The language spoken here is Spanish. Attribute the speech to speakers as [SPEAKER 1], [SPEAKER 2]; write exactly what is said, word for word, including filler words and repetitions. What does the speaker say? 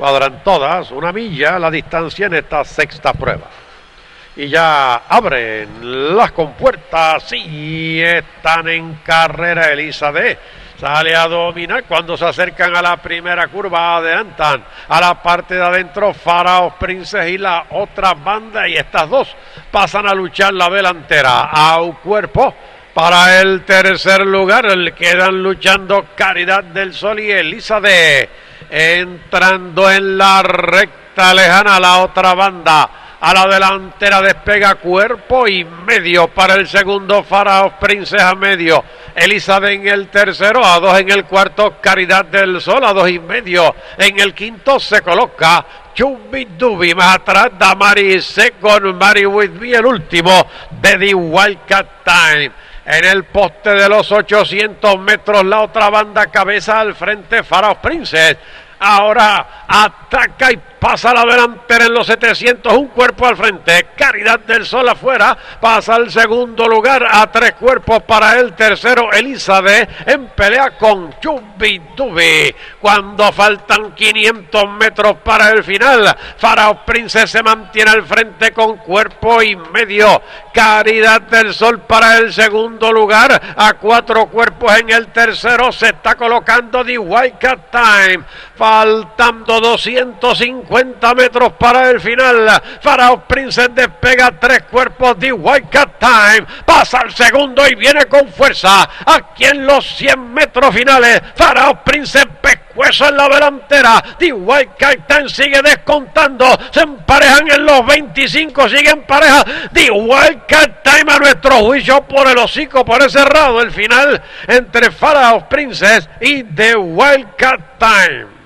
[SPEAKER 1] Cuadran todas una milla la distancia en esta sexta prueba. Y ya abren las compuertas y están en carrera. Elizabeth sale a dominar cuando se acercan a la primera curva, adelantan a la parte de adentro Pharaoh Princess y la otra banda, y estas dos pasan a luchar la delantera a un cuerpo. Para el tercer lugar quedan luchando Caridad del Sol y Elizabeth. Entrando en la recta lejana la otra banda. A la delantera despega Cuerpo y Medio para el segundo, Pharaoh Princess a medio. Elizabeth en el tercero, a dos en el cuarto, Caridad del Sol, a dos y medio. En el quinto se coloca Chubby Duby, más atrás Damari Second, Mary With Me, el último, Betty Wildcat Time. En el poste de los ochocientos metros, la otra banda cabeza al frente, Pharaoh Princess. Ahora ataca y pasa a la delantera en los setecientos, un cuerpo al frente, Caridad del Sol afuera, pasa al segundo lugar a tres cuerpos para el tercero, Elizabeth en pelea con Chubby Duby. Cuando faltan quinientos metros para el final, Pharaoh Princess se mantiene al frente con Cuerpo y Medio, Caridad del Sol para el segundo lugar, a cuatro cuerpos en el tercero se está colocando The Wildcat Time. Faltando doscientos cincuenta metros para el final, Pharaoh Princess despega tres cuerpos, The Wildcat Time pasa al segundo y viene con fuerza. Aquí en los cien metros finales, Pharaoh Princess pescuezo en la delantera, The Wildcat Time sigue descontando, se emparejan en los veinticinco, sigue en pareja The Wildcat Time, a nuestro juicio por el hocico, por ese cerrado el final entre Pharaoh Princess y The Wildcat Time.